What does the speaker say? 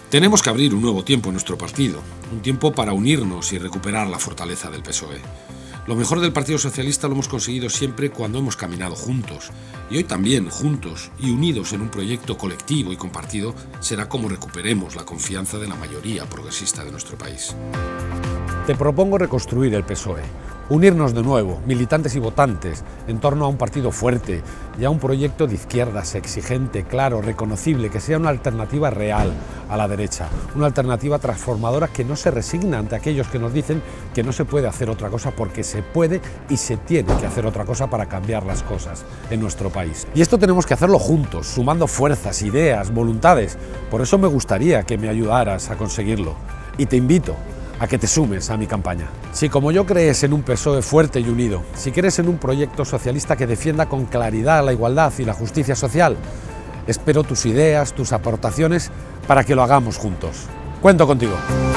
Tenemos que abrir un nuevo tiempo en nuestro partido, un tiempo para unirnos y recuperar la fortaleza del PSOE. Lo mejor del Partido Socialista lo hemos conseguido siempre cuando hemos caminado juntos, y hoy también juntos y unidos en un proyecto colectivo y compartido será como recuperemos la confianza de la mayoría progresista de nuestro país. Te propongo reconstruir el PSOE, unirnos de nuevo, militantes y votantes, en torno a un partido fuerte y a un proyecto de izquierdas exigente, claro, reconocible, que sea una alternativa real a la derecha, una alternativa transformadora que no se resigna ante aquellos que nos dicen que no se puede hacer otra cosa, porque se puede y se tiene que hacer otra cosa para cambiar las cosas en nuestro país. Y esto tenemos que hacerlo juntos, sumando fuerzas, ideas, voluntades. Por eso me gustaría que me ayudaras a conseguirlo. Y te invito a que te sumes a mi campaña. Si como yo crees en un PSOE fuerte y unido, si crees en un proyecto socialista que defienda con claridad la igualdad y la justicia social, espero tus ideas, tus aportaciones para que lo hagamos juntos. Cuento contigo.